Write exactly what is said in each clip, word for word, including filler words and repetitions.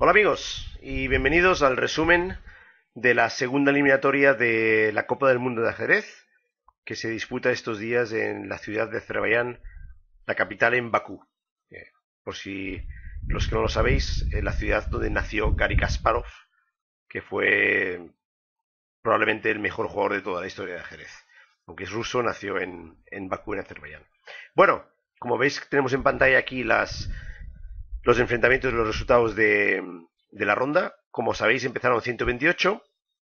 Hola amigos y bienvenidos al resumen de la segunda eliminatoria de la Copa del Mundo de Ajedrez que se disputa estos días en la ciudad de Azerbaiyán, la capital en Bakú. Eh, por si los que no lo sabéis, en la ciudad donde nació Garry Kasparov, que fue probablemente el mejor jugador de toda la historia de ajedrez. Aunque es ruso, nació en, en Bakú, en Azerbaiyán. Bueno, como veis tenemos en pantalla aquí las... los enfrentamientos y los resultados de, de la ronda. Como sabéis, empezaron ciento veintiocho,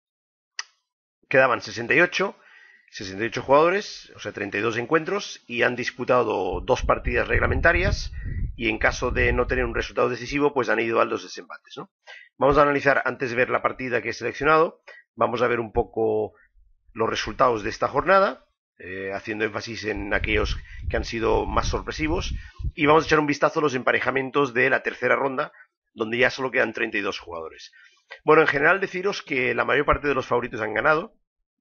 quedaban sesenta y ocho, sesenta y ocho jugadores, o sea, treinta y dos encuentros, y han disputado dos partidas reglamentarias, y en caso de no tener un resultado decisivo, pues han ido a los desempates, ¿no? Vamos a analizar, antes de ver la partida que he seleccionado, vamos a ver un poco los resultados de esta jornada, eh, haciendo énfasis en aquellos que han sido más sorpresivos, y vamos a echar un vistazo a los emparejamientos de la tercera ronda, donde ya solo quedan treinta y dos jugadores. Bueno, en general deciros que la mayor parte de los favoritos han ganado,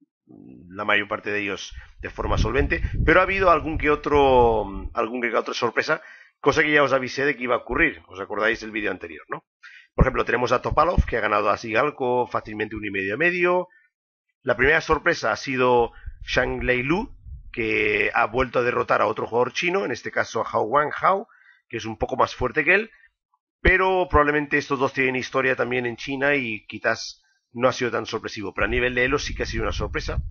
la mayor parte de ellos de forma solvente, pero ha habido algún que otro algún que otra sorpresa, cosa que ya os avisé de que iba a ocurrir. Os acordáis del vídeo anterior, ¿no? Por ejemplo, tenemos a Topalov, que ha ganado a Sigalko fácilmente un y medio a medio. La primera sorpresa ha sido Zhang Leilu, que ha vuelto a derrotar a otro jugador chino, en este caso a Hao Wanhao, que es un poco más fuerte que él, pero probablemente estos dos tienen historia también en China y quizás no ha sido tan sorpresivo, pero a nivel de Elo sí que ha sido una sorpresa.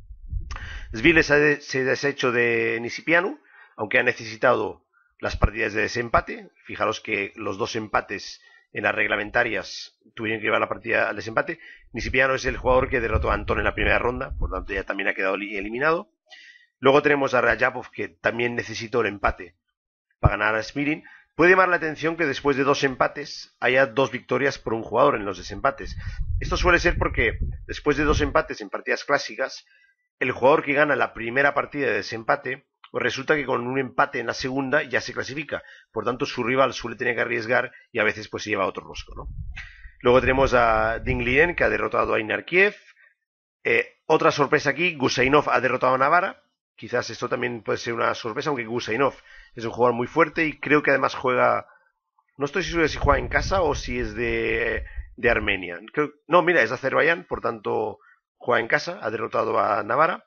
Sviles se ha deshecho de Nisipianu, aunque ha necesitado las partidas de desempate. Fijaros que los dos empates en las reglamentarias tuvieron que llevar la partida al desempate. Nisipianu es el jugador que derrotó a Antón en la primera ronda, por tanto ya también ha quedado eliminado. Luego tenemos a Rajapov, que también necesitó el empate para ganar a Smirin. Puede llamar la atención que después de dos empates haya dos victorias por un jugador en los desempates. Esto suele ser porque después de dos empates en partidas clásicas, el jugador que gana la primera partida de desempate, pues resulta que con un empate en la segunda ya se clasifica. Por tanto, su rival suele tener que arriesgar y a veces pues se lleva otro rosco, ¿no? Luego tenemos a Ding Liren, que ha derrotado a Inarkiev. Eh, otra sorpresa aquí, Gusainov ha derrotado a Navarra. Quizás esto también puede ser una sorpresa, aunque Gusainov es un jugador muy fuerte y creo que además juega... No estoy seguro de si juega en casa o si es de, de Armenia. Creo, no, mira, es de Azerbaiyán, por tanto juega en casa, ha derrotado a Navarra.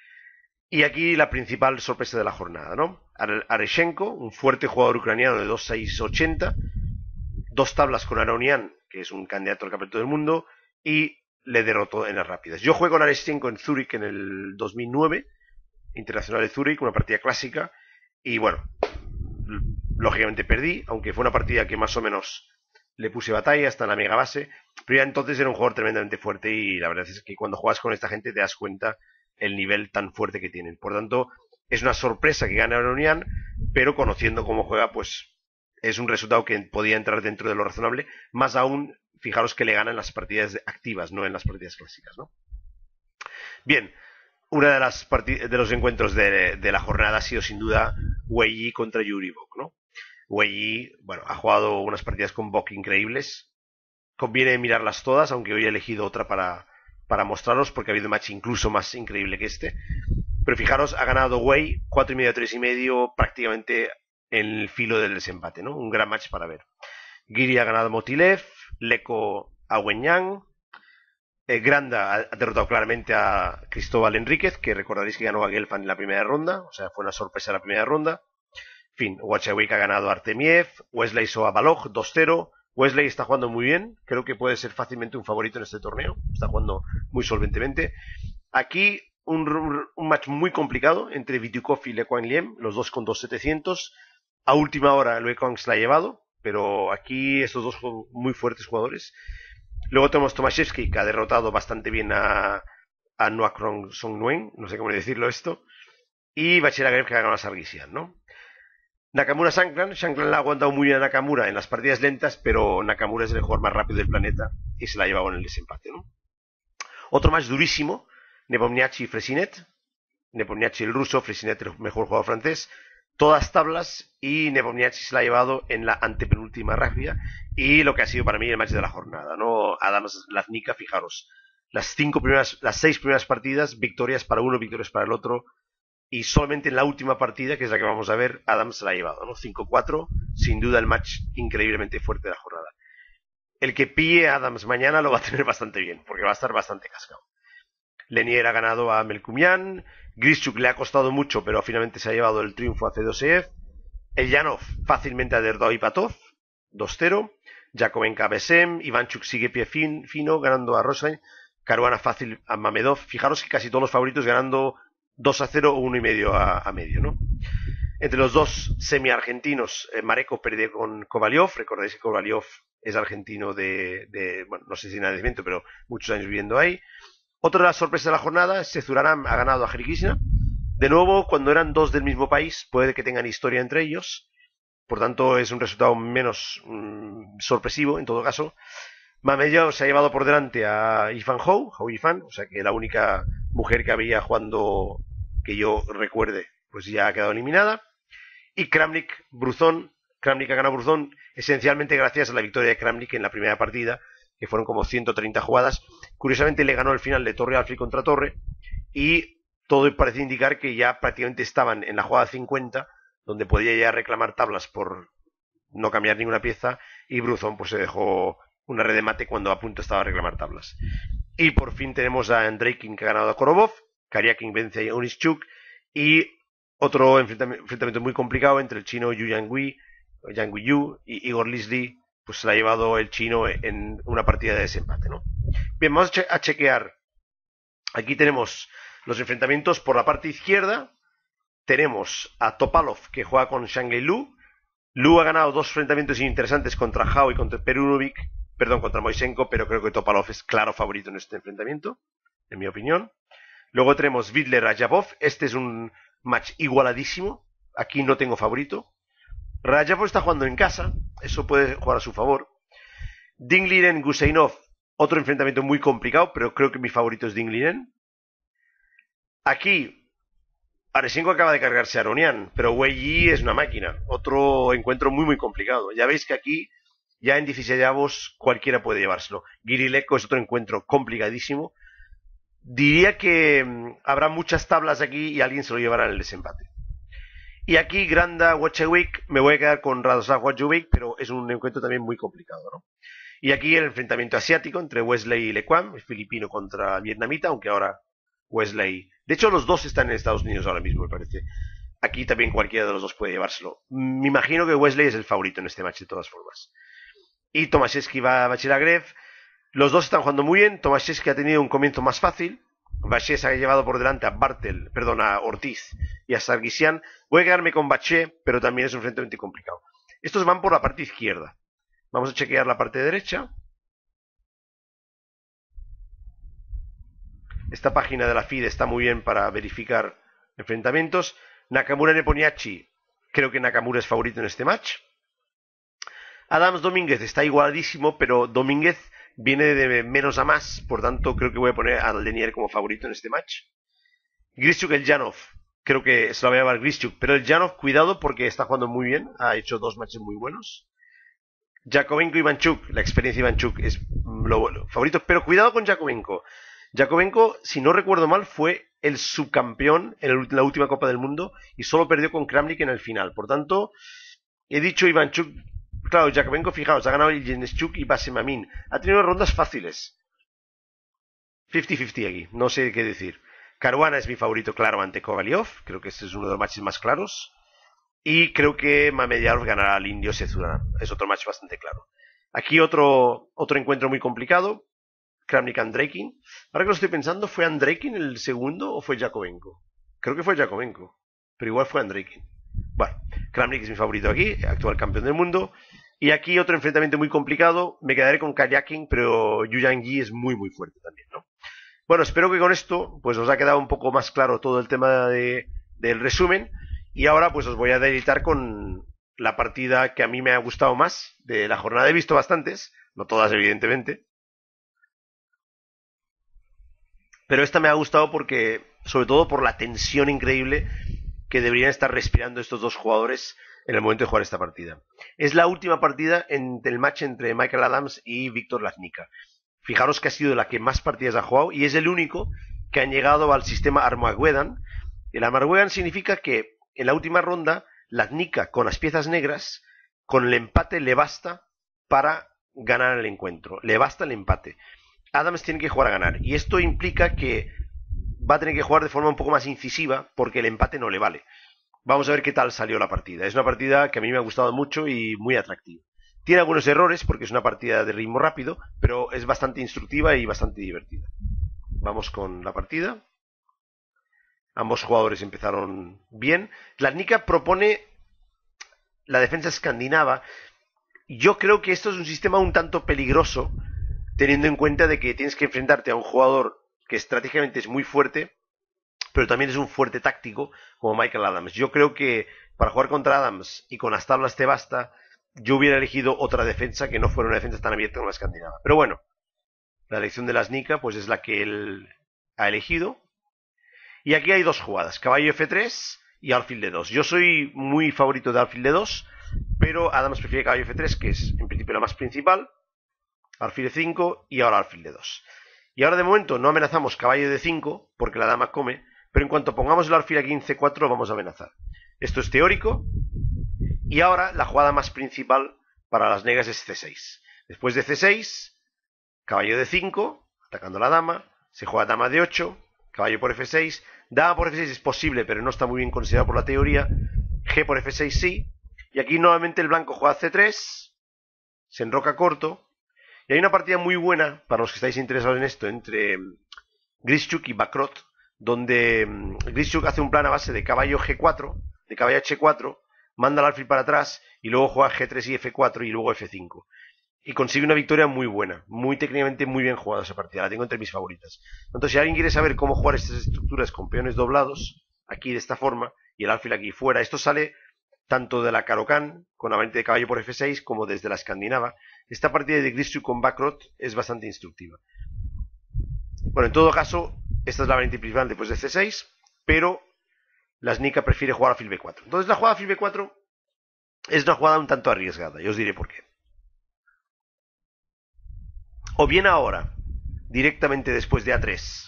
Y aquí la principal sorpresa de la jornada, ¿no? Areshenko, un fuerte jugador ucraniano de dos seis ochenta, dos tablas con Aronian, que es un candidato al campeonato del mundo, y le derrotó en las rápidas. Yo jugué con Areshenko en Zúrich en el dos mil nueve, Internacional de Zúrich, una partida clásica, y bueno, lógicamente perdí, aunque fue una partida que más o menos le puse batalla hasta la mega base, pero ya entonces era un jugador tremendamente fuerte y la verdad es que cuando juegas con esta gente te das cuenta el nivel tan fuerte que tienen. Por tanto, es una sorpresa que gane Aronian, pero conociendo cómo juega, pues es un resultado que podía entrar dentro de lo razonable, más aún, fijaros que le ganan las partidas activas, no en las partidas clásicas, ¿no? Bien, una de las de los encuentros de, de la jornada ha sido sin duda Wei Yi contra Yuri Bok, ¿no? Wei Yi, bueno, ha jugado unas partidas con Bok increíbles. Conviene mirarlas todas, aunque hoy he elegido otra para, para mostraros, porque ha habido un match incluso más increíble que este. Pero fijaros, ha ganado Wei cuatro y medio a tres y medio, prácticamente en el filo del desempate, ¿no? Un gran match para ver. Giri ha ganado a Motilev, Leko a Wenyang. Eh, Granda ha derrotado claramente a Cristóbal Enríquez, que recordaréis que ganó a Gelfand en la primera ronda, o sea, fue una sorpresa en la primera ronda. En fin, Wachawik ha ganado a Artemiev, Wesley Soabalog dos cero. Wesley está jugando muy bien, creo que puede ser fácilmente un favorito en este torneo, está jugando muy solventemente. Aquí un, un match muy complicado entre Vityukov y Le Quan Liem, los dos con dos setecientos. A última hora Le Quan se la ha llevado, pero aquí estos dos son muy fuertes jugadores. Luego tenemos Tomaszewski, que ha derrotado bastante bien a, a Noakrong Songnuen, no sé cómo decirlo esto, y Bachiragrev, que ha ganado a Sargisian, ¿no? Nakamura Shankland, Shankland le ha aguantado muy bien a Nakamura en las partidas lentas, pero Nakamura es el jugador más rápido del planeta y se la ha llevado en el desempate, ¿no? Otro match durísimo, Nepomniachtchi y Fresinet. Nepomniachtchi el ruso, Fresinet el mejor jugador francés. Todas tablas y Nepomniachtchi se la ha llevado en la antepenúltima rápida y lo que ha sido para mí el match de la jornada, ¿no? Adams Laznica, fijaros, las cinco primeras, las seis primeras partidas, victorias para uno, victorias para el otro, y solamente en la última partida, que es la que vamos a ver, Adams se la ha llevado, ¿no? cinco cuatro, sin duda el match increíblemente fuerte de la jornada. el que pille a Adams mañana lo va a tener bastante bien, porque va a estar bastante cascado. Lenier ha ganado a Melkumian, Grischuk le ha costado mucho, pero finalmente se ha llevado el triunfo a Fedoseev. Eljanov fácilmente a Derdao y Patov, dos cero. Jakovenka a Besem, Ivanchuk sigue pie fin, fino, ganando a Rosain. Caruana fácil a Mamedov. Fijaros que casi todos los favoritos ganando dos a cero o uno y medio a, a medio, ¿no? Entre los dos semi-argentinos, eh, Marekov perdió con Kovaliov. Recordáis que Kovaliov es argentino de, de bueno, no sé si nacimiento, pero muchos años viviendo ahí. Otra de las sorpresas de la jornada, Sezuraram ha ganado a Hare Krishna. De nuevo, cuando eran dos del mismo país, puede que tengan historia entre ellos. Por tanto, es un resultado menos mmm, sorpresivo, en todo caso. Mamedov se ha llevado por delante a Yifan Hou, Hou Yifan, o sea que la única mujer que había jugando que yo recuerde, pues ya ha quedado eliminada. Y Kramnik, Bruzón, Kramnik ha ganado Bruzón, esencialmente gracias a la victoria de Kramnik en la primera partida, que fueron como ciento treinta jugadas. Curiosamente le ganó el final de Torre Alfil contra Torre, y todo parece indicar que ya prácticamente estaban en la jugada cincuenta, donde podía ya reclamar tablas por no cambiar ninguna pieza, y Bruzón pues se dejó una red de mate cuando a punto estaba a reclamar tablas. Y por fin tenemos a Andreikin, que ha ganado a Korobov, Karyakin vence a Onischuk, y otro enfrentamiento, enfrentamiento muy complicado entre el chino Yu Yangui, Yang Yu y Igor Lisli, pues se la ha llevado el chino en una partida de desempate, ¿no? Bien, vamos a, che a chequear. Aquí tenemos los enfrentamientos por la parte izquierda. Tenemos a Topalov, que juega con Shanghai Lu. Lu ha ganado dos enfrentamientos interesantes contra Hao y contra Perunovic, perdón, contra Moisenko, pero creo que Topalov es claro favorito en este enfrentamiento, en mi opinión. Luego tenemos Vidler a Jabov. Este es un match igualadísimo. Aquí no tengo favorito. Rajapov está jugando en casa, eso puede jugar a su favor. Dinglinen Guseinov, otro enfrentamiento muy complicado, pero creo que mi favorito es Dinglinen. Aquí Aresenko acaba de cargarse a Aronian, pero Wei Yi es una máquina. Otro encuentro muy muy complicado. Ya veis que aquí, ya en dieciséis avos, cualquiera puede llevárselo. Girileko es otro encuentro complicadísimo. Diría que mmm, habrá muchas tablas aquí y alguien se lo llevará en el desempate. Y aquí Granda Wojciech, me voy a quedar con Radoslav Wojciech, pero es un encuentro también muy complicado, ¿no? Y aquí el enfrentamiento asiático entre Wesley y Lequam, el filipino contra el vietnamita, aunque ahora Wesley... De hecho, los dos están en Estados Unidos ahora mismo, me parece. Aquí también cualquiera de los dos puede llevárselo. Me imagino que Wesley es el favorito en este match, de todas formas. Y Tomaszewski va a Bachilagrev. Los dos están jugando muy bien. Tomaszewski ha tenido un comienzo más fácil. Baché se ha llevado por delante a Bartel, perdón, a Ortiz y a Sargisian. Voy a quedarme con Baché, pero también es un enfrentamiento complicado. Estos van por la parte izquierda. Vamos a chequear la parte derecha. Esta página de la F I D E está muy bien para verificar enfrentamientos. Nakamura Neponiachi, creo que Nakamura es favorito en este match. Adams Domínguez está igualadísimo, pero Domínguez viene de menos a más, por tanto creo que voy a poner a Lenier como favorito en este match. Grischuk Eljanov, creo que se lo voy a llevar Grischuk, pero Eljanov, cuidado porque está jugando muy bien, ha hecho dos matches muy buenos. Jakovenko Ivanchuk, la experiencia de Ivanchuk es lo, lo favorito, pero cuidado con Jakovenko. Jakovenko, si no recuerdo mal, fue el subcampeón en, el, en la última Copa del Mundo y solo perdió con Kramnik en el final. Por tanto, he dicho Ivanchuk. Claro, Jakovenko, fijaos, ha ganado Iljenschuk y Basemamin. Ha tenido rondas fáciles. cincuenta cincuenta aquí, no sé qué decir. Caruana es mi favorito, claro, ante Kovaliov. Creo que este es uno de los matches más claros. Y creo que Mamedov ganará al indio Sezuraram. Es otro match bastante claro. Aquí otro, otro encuentro muy complicado. Kramnik Andreikin. Ahora que lo estoy pensando, ¿fue Andreikin el segundo o fue Jakovenko? Creo que fue Jakovenko, pero igual fue Andreikin. Bueno, Kramnik es mi favorito aquí, actual campeón del mundo. Y aquí otro enfrentamiento muy complicado. Me quedaré con Karyakin, pero Yu Yangyi es muy muy fuerte también, ¿no? Bueno, espero que con esto pues os ha quedado un poco más claro todo el tema de, del resumen. Y ahora pues os voy a deleitar con la partida que a mí me ha gustado más de la jornada. He visto bastantes, no todas evidentemente, pero esta me ha gustado porque, sobre todo por la tensión increíble que deberían estar respirando estos dos jugadores en el momento de jugar esta partida. Es la última partida en el match entre Michael Adams y Víctor Laznica. Fijaros que ha sido la que más partidas ha jugado y es el único que han llegado al sistema Armageddon. El Armageddon significa que en la última ronda Laznica, con las piezas negras, con el empate le basta para ganar el encuentro. Le basta el empate. Adams tiene que jugar a ganar. Y esto implica que va a tener que jugar de forma un poco más incisiva porque el empate no le vale. Vamos a ver qué tal salió la partida. Es una partida que a mí me ha gustado mucho y muy atractiva. Tiene algunos errores porque es una partida de ritmo rápido, pero es bastante instructiva y bastante divertida. Vamos con la partida. Ambos jugadores empezaron bien. Ladnica propone la defensa escandinava. Yo creo que esto es un sistema un tanto peligroso, teniendo en cuenta de que tienes que enfrentarte a un jugador que estratégicamente es muy fuerte, pero también es un fuerte táctico, como Michael Adams. Yo creo que para jugar contra Adams y con las tablas te basta, yo hubiera elegido otra defensa que no fuera una defensa tan abierta como la escandinava. Pero bueno, la elección de Ladnica pues es la que él ha elegido. Y aquí hay dos jugadas, caballo efe tres y alfil de dos. Yo soy muy favorito de alfil de dos, pero Adams prefiere caballo efe tres, que es en principio la más principal, alfil de cinco y ahora alfil de dos. Y ahora de momento no amenazamos caballo de cinco, porque la dama come, pero en cuanto pongamos el alfil aquí en ce cuatro vamos a amenazar. Esto es teórico, y ahora la jugada más principal para las negras es ce seis. Después de ce seis, caballo de cinco, atacando a la dama, se juega dama de ocho, caballo por efe seis, dama por efe seis es posible, pero no está muy bien considerado por la teoría, ge por efe seis sí, y aquí nuevamente el blanco juega ce tres, se enroca corto, y hay una partida muy buena, para los que estáis interesados en esto, entre Grischuk y Bacrot, donde Grischuk hace un plan a base de caballo ge cuatro, de caballo hache cuatro, manda el alfil para atrás, y luego juega ge tres y efe cuatro, y luego efe cinco. Y consigue una victoria muy buena, muy técnicamente muy bien jugada esa partida, la tengo entre mis favoritas. Entonces, si alguien quiere saber cómo jugar estas estructuras con peones doblados, aquí de esta forma, y el alfil aquí fuera, esto sale tanto de la Caro-Kann, con la variante de caballo por efe seis, como desde la escandinava. Esta partida de Grischuk con Bacrot es bastante instructiva. Bueno, en todo caso, esta es la variante principal después de ce seis, pero Ladnica prefiere jugar alfil be cuatro. Entonces la jugada alfil be cuatro es una jugada un tanto arriesgada, y os diré por qué. O bien ahora, directamente después de a tres,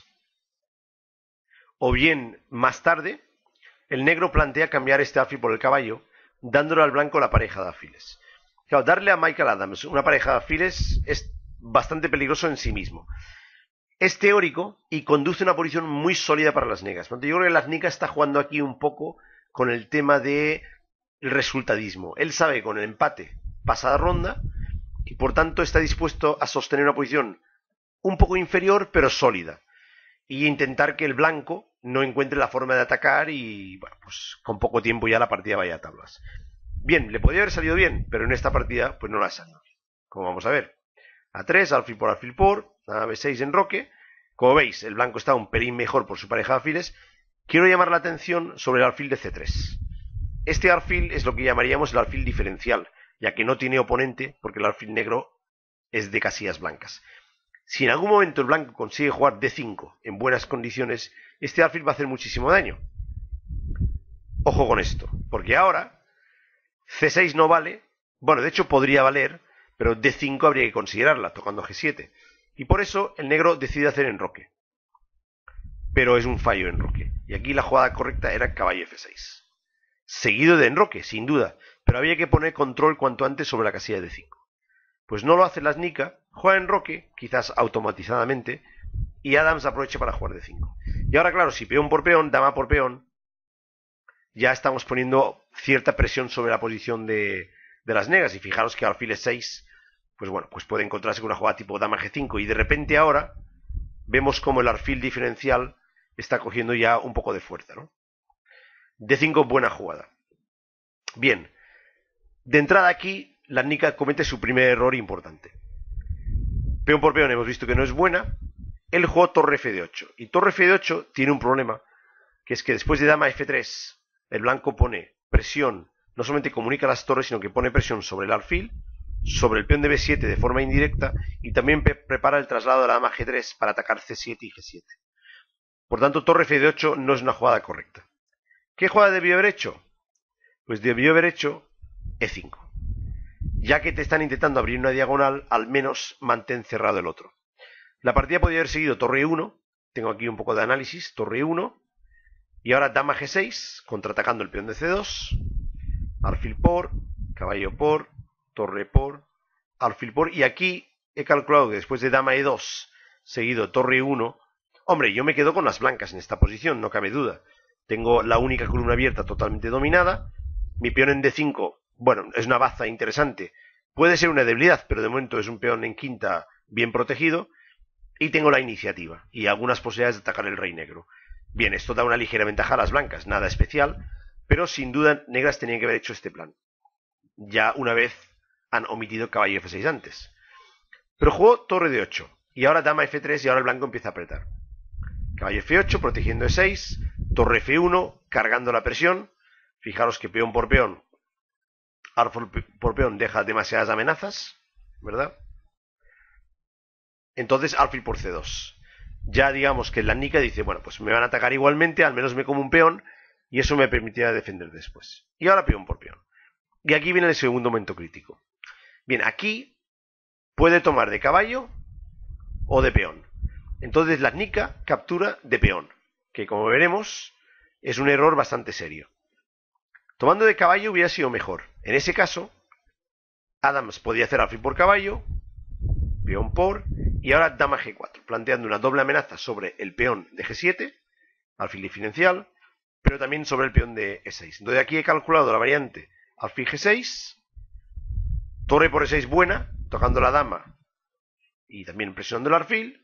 o bien más tarde, el negro plantea cambiar este alfil por el caballo, dándole al blanco la pareja de alfiles. Claro, darle a Michael Adams una pareja de alfiles es bastante peligroso en sí mismo. Es teórico y conduce a una posición muy sólida para las negras. Yo creo que Ladnica está jugando aquí un poco con el tema del resultadismo. Él sabe que con el empate pasada ronda y por tanto está dispuesto a sostener una posición un poco inferior pero sólida y intentar que el blanco no encuentre la forma de atacar y bueno, pues con poco tiempo ya la partida vaya a tablas. Bien, le podría haber salido bien, pero en esta partida pues no la ha salido. Como vamos a ver, a tres, alfil por alfil por, a be seis enroque. Como veis, el blanco está un pelín mejor por su pareja de alfiles. Quiero llamar la atención sobre el alfil de ce tres. Este alfil es lo que llamaríamos el alfil diferencial, ya que no tiene oponente porque el alfil negro es de casillas blancas. Si en algún momento el blanco consigue jugar de cinco en buenas condiciones, este alfil va a hacer muchísimo daño. Ojo con esto, porque ahora ce seis no vale, bueno, de hecho podría valer, pero de cinco habría que considerarla, tocando ge siete. Y por eso el negro decide hacer enroque. Pero es un fallo enroque. Y aquí la jugada correcta era caballo efe seis. Seguido de enroque, sin duda, pero había que poner control cuanto antes sobre la casilla de cinco. Pues no lo hace Ladnica, juega enroque, quizás automatizadamente, y Adams aprovecha para jugar de cinco. Y ahora, claro, si peón por peón, dama por peón, ya estamos poniendo cierta presión sobre la posición de, de las negras. Y fijaros que alfil e seis, pues bueno, pues puede encontrarse con una jugada tipo dama ge cinco. Y de repente ahora vemos como el alfil diferencial está cogiendo ya un poco de fuerza, ¿no? de cinco, buena jugada. Bien, de entrada aquí, Ladnica comete su primer error importante. Peón por peón hemos visto que no es buena. Él jugó torre efe de ocho. Y torre efe de ocho tiene un problema, que es que después de dama efe tres, el blanco pone presión, no solamente comunica las torres, sino que pone presión sobre el alfil, sobre el peón de be siete de forma indirecta, y también pre prepara el traslado de la dama ge tres para atacar ce siete y ge siete. Por tanto, torre efe de ocho no es una jugada correcta. ¿Qué jugada debió haber hecho? Pues debió haber hecho e cinco. Ya que te están intentando abrir una diagonal, al menos mantén cerrado el otro. La partida podría haber seguido torre e uno, tengo aquí un poco de análisis, torre e uno, y ahora dama ge seis, contraatacando el peón de ce dos, alfil por, caballo por, torre por, alfil por, y aquí he calculado que después de dama e dos, seguido torre e uno, hombre, yo me quedo con las blancas en esta posición, no cabe duda. Tengo la única columna abierta totalmente dominada, mi peón en D cinco, bueno, es una baza interesante, puede ser una debilidad, pero de momento es un peón en quinta bien protegido, y tengo la iniciativa, y algunas posibilidades de atacar el rey negro. Bien, esto da una ligera ventaja a las blancas, nada especial, pero sin duda negras tenían que haber hecho este plan. Ya una vez han omitido caballo F seis antes. Pero jugó torre D ocho, y ahora dama F tres, y ahora el blanco empieza a apretar. Caballo F ocho, protegiendo E seis, torre F uno, cargando la presión. Fijaros que peón por peón, alfil por peón deja demasiadas amenazas, ¿verdad? Entonces alfil por C dos. Ya digamos que la Nica dice, bueno, pues me van a atacar igualmente, al menos me como un peón, y eso me permitirá defender después. Y ahora peón por peón. Y aquí viene el segundo momento crítico. Bien, aquí puede tomar de caballo o de peón. Entonces la Nica captura de peón, que como veremos es un error bastante serio. Tomando de caballo hubiera sido mejor. En ese caso, Adams podía hacer alfil por caballo, peón por, y ahora dama G cuatro, planteando una doble amenaza sobre el peón de G siete, alfil diferencial, pero también sobre el peón de E seis. Entonces aquí he calculado la variante alfil G seis, torre por E seis buena, tocando la dama y también presionando el alfil,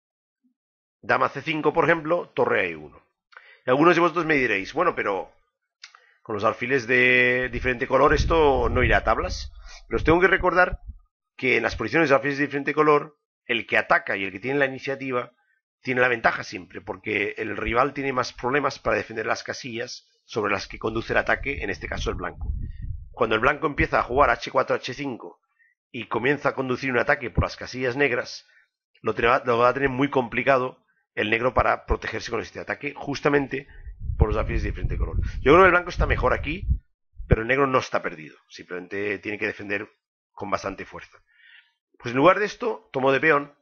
dama C cinco, por ejemplo, torre a E uno. Y algunos de vosotros me diréis, bueno, pero con los alfiles de diferente color esto no irá a tablas. Pero os tengo que recordar que en las posiciones de alfiles de diferente color, el que ataca y el que tiene la iniciativa tiene la ventaja siempre, porque el rival tiene más problemas para defender las casillas sobre las que conduce el ataque, en este caso el blanco. Cuando el blanco empieza a jugar H cuatro, H cinco y comienza a conducir un ataque por las casillas negras, lo, lo va a tener muy complicado el negro para protegerse con este ataque, justamente por los alfiles de diferente color. Yo creo que el blanco está mejor aquí, pero el negro no está perdido, simplemente tiene que defender con bastante fuerza. Pues en lugar de esto, tomo de peón,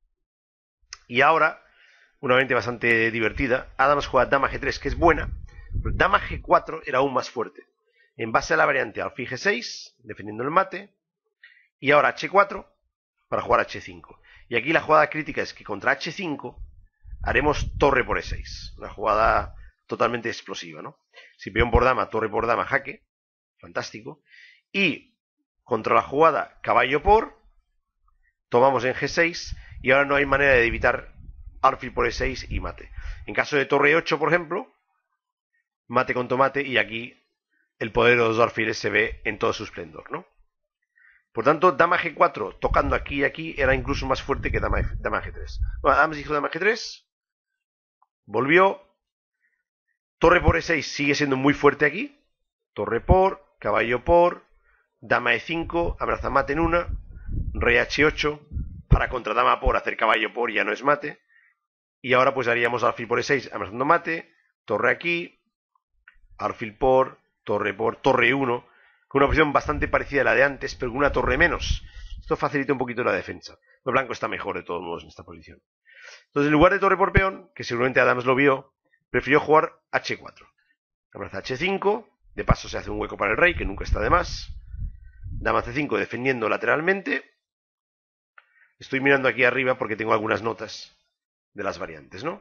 y ahora, una variante bastante divertida, Adams juega dama G tres, que es buena, pero dama G cuatro era aún más fuerte. En base a la variante alfil G seis, defendiendo el mate, y ahora H cuatro para jugar H cinco. Y aquí la jugada crítica es que contra H cinco haremos torre por E seis, una jugada totalmente explosiva, ¿no? Si peón por dama, torre por dama, jaque, fantástico. Y contra la jugada caballo por, tomamos en G seis y ahora no hay manera de evitar alfil por E seis y mate. En caso de torre ocho, por ejemplo, mate con tomate, y aquí el poder de los dos alfiles se ve en todo su esplendor, ¿no? Por tanto, dama G cuatro tocando aquí y aquí era incluso más fuerte que dama, dama G tres. Bueno, Adams hizo dama G tres, volvió, torre por E seis sigue siendo muy fuerte aquí, torre por, caballo por, dama E cinco, amenaza mate en una, rey H ocho, para contra dama por hacer caballo por ya no es mate, y ahora pues haríamos alfil por E seis amenazando mate, torre aquí, alfil por, torre por, torre uno, con una posición bastante parecida a la de antes, pero con una torre menos. Esto facilita un poquito la defensa. El blanco está mejor de todos modos en esta posición. Entonces, en lugar de torre por peón, que seguramente Adams lo vio, prefirió jugar H cuatro. Amenaza H cinco, de paso se hace un hueco para el rey, que nunca está de más. Dama C cinco defendiendo lateralmente. Estoy mirando aquí arriba porque tengo algunas notas de las variantes, ¿no?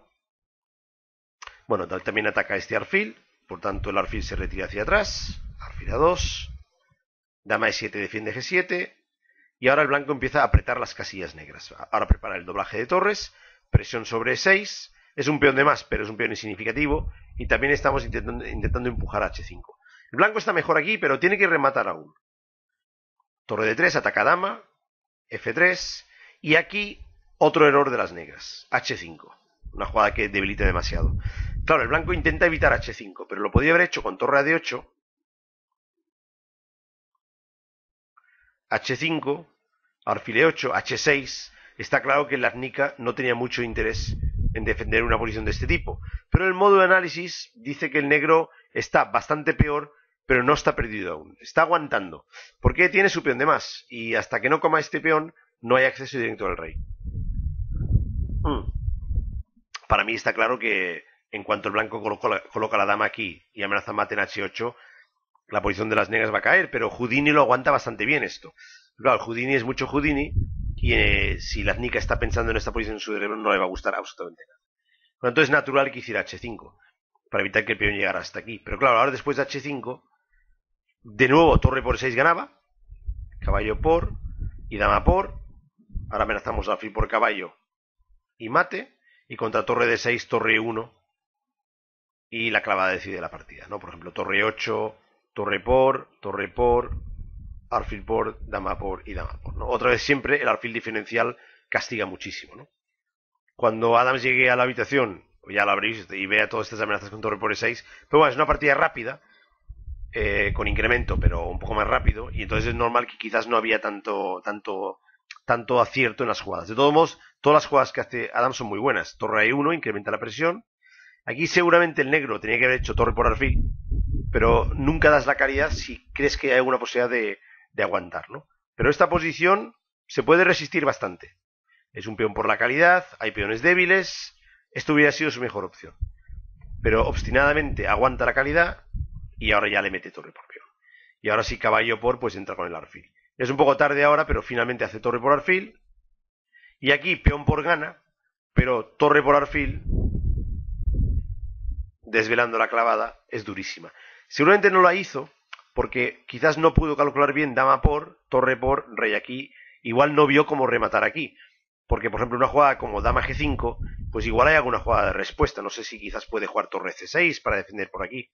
Bueno, también ataca este alfil, por tanto el alfil se retira hacia atrás. Alfil A dos. Dama E siete defiende G siete. Y ahora el blanco empieza a apretar las casillas negras. Ahora prepara el doblaje de torres. Presión sobre E seis. Es un peón de más, pero es un peón insignificativo. Y también estamos intentando, intentando empujar a H cinco. El blanco está mejor aquí, pero tiene que rematar aún. Torre D tres, ataca dama. F tres. Y aquí otro error de las negras. H cinco. Una jugada que debilita demasiado. Claro, el blanco intenta evitar H cinco, pero lo podría haber hecho con torre a D ocho. H cinco, alfil E ocho, H seis. Está claro que la Nica no tenía mucho interés en defender una posición de este tipo. Pero el modo de análisis dice que el negro está bastante peor, pero no está perdido aún. Está aguantando. Porque tiene su peón de más. Y hasta que no coma este peón, no hay acceso directo al rey. Hmm. Para mí está claro que en cuanto el blanco coloca la, coloca la dama aquí y amenaza mate en H ocho, la posición de las negras va a caer, pero Houdini lo aguanta bastante bien esto. Claro, el Houdini es mucho Houdini y eh, si la Nica está pensando en esta posición en su cerebro no le va a gustar absolutamente nada. Por lo tanto, es natural que hiciera hache cinco para evitar que el peón llegara hasta aquí. Pero claro, ahora después de hache cinco, de nuevo torre por seis ganaba, caballo por y dama por. Ahora amenazamos alfil por caballo y mate, y contra torre de seis, torre uno, y la clavada decide la partida, ¿no? Por ejemplo, torre ocho, torre por, torre por, alfil por, dama por y dama por, ¿no? Otra vez siempre el alfil diferencial castiga muchísimo, ¿no? Cuando Adams llegue a la habitación, ya la habréis y vea todas estas amenazas con torre por e seis, pero bueno, es una partida rápida, eh, con incremento, pero un poco más rápido, y entonces es normal que quizás no había tanto, tanto, tanto acierto en las jugadas. De todos modos, todas las jugadas que hace Adams son muy buenas. Torre a e uno, incrementa la presión. Aquí seguramente el negro tenía que haber hecho torre por alfil, pero nunca das la caridad si crees que hay alguna posibilidad de, de aguantar, ¿no? Pero esta posición se puede resistir bastante. Es un peón por la calidad, hay peones débiles, esto hubiera sido su mejor opción. Pero obstinadamente aguanta la calidad y ahora ya le mete torre por peón. Y ahora sí, caballo por, pues entra con el alfil. Es un poco tarde ahora, pero finalmente hace torre por alfil. Y aquí peón por gana, pero torre por alfil, desvelando la clavada, es durísima. Seguramente no la hizo porque quizás no pudo calcular bien dama por, torre por, rey aquí. Igual no vio cómo rematar aquí. Porque, por ejemplo, una jugada como dama ge cinco, pues igual hay alguna jugada de respuesta. No sé si quizás puede jugar torre ce seis para defender por aquí.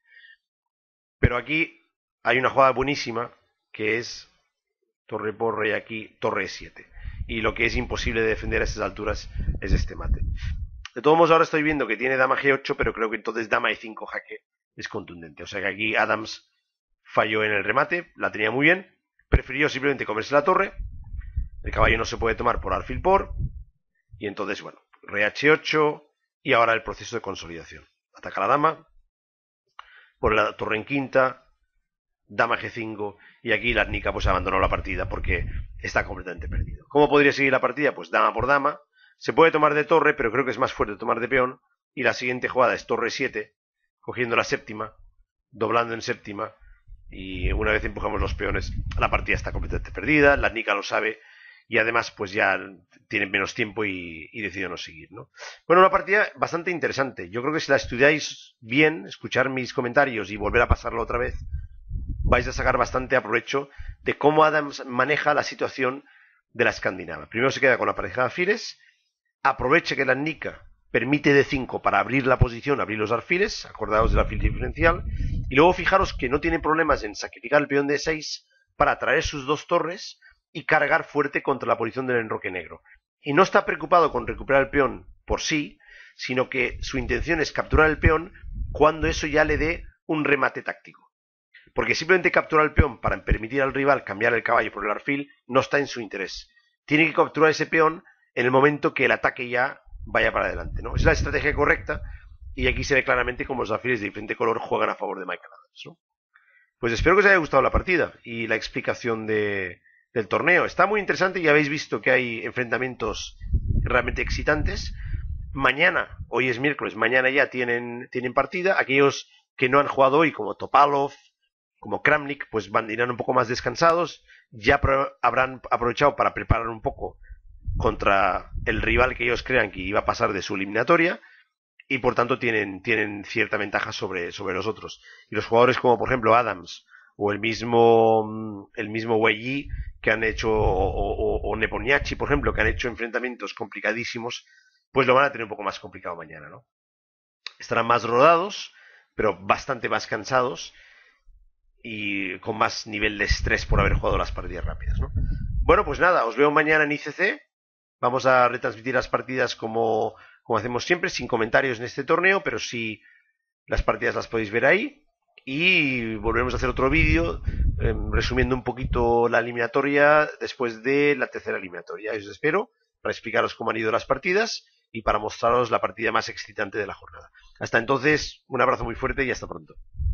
Pero aquí hay una jugada buenísima que es torre por, rey aquí, torre e siete. Y lo que es imposible de defender a estas alturas es este mate. De todos modos, ahora estoy viendo que tiene dama ge ocho, pero creo que entonces dama e cinco jaque es contundente. O sea que aquí Adams falló en el remate, la tenía muy bien, prefirió simplemente comerse la torre. El caballo no se puede tomar por alfil por, y entonces, bueno, rey hache ocho, y ahora el proceso de consolidación. Ataca la dama, por la torre en quinta, dama ge cinco, y aquí la Nica pues abandonó la partida porque está completamente perdido. ¿Cómo podría seguir la partida? Pues dama por dama, se puede tomar de torre, pero creo que es más fuerte tomar de peón, y la siguiente jugada es torre siete, cogiendo la séptima, doblando en séptima, y una vez empujamos los peones, la partida está completamente perdida, la Nica lo sabe, y además pues ya tienen menos tiempo y, y decidió no seguir, ¿no? Bueno, una partida bastante interesante. Yo creo que si la estudiáis bien, escuchar mis comentarios y volver a pasarlo otra vez, vais a sacar bastante aprovecho de cómo Adams maneja la situación de la escandinava. Primero se queda con la pareja de alfiles, aprovecha que la Nica permite de cinco para abrir la posición, abrir los alfiles, acordaos del alfil diferencial, y luego fijaros que no tiene problemas en sacrificar el peón de seis para traer sus dos torres y cargar fuerte contra la posición del enroque negro. Y no está preocupado con recuperar el peón por sí, sino que su intención es capturar el peón cuando eso ya le dé un remate táctico. Porque simplemente capturar el peón para permitir al rival cambiar el caballo por el alfil no está en su interés. Tiene que capturar ese peón en el momento que el ataque ya vaya para adelante, ¿no? Es la estrategia correcta, y aquí se ve claramente cómo los alfiles de diferente color juegan a favor de Michael Adams, ¿no? Pues espero que os haya gustado la partida y la explicación de, del torneo. Está muy interesante y habéis visto que hay enfrentamientos realmente excitantes. Mañana, hoy es miércoles, mañana ya tienen, tienen partida. Aquellos que no han jugado hoy, como Topalov, como Kramnik, pues van, irán un poco más descansados. Ya pro, habrán aprovechado para preparar un poco contra el rival que ellos crean que iba a pasar de su eliminatoria, y por tanto tienen, tienen cierta ventaja sobre, sobre los otros. Y los jugadores como por ejemplo Adams o el mismo el mismo Wei Yi, que han hecho, o, o, o Nepomniachtchi, por ejemplo, que han hecho enfrentamientos complicadísimos, pues lo van a tener un poco más complicado mañana, ¿no? Estarán más rodados, pero bastante más cansados y con más nivel de estrés por haber jugado las partidas rápidas, ¿no? Bueno, pues nada, os veo mañana en I C C. Vamos a retransmitir las partidas como, como hacemos siempre, sin comentarios en este torneo, pero sí las partidas las podéis ver ahí. Y volveremos a hacer otro vídeo eh, resumiendo un poquito la eliminatoria después de la tercera eliminatoria. Os espero para explicaros cómo han ido las partidas y para mostraros la partida más excitante de la jornada. Hasta entonces, un abrazo muy fuerte y hasta pronto.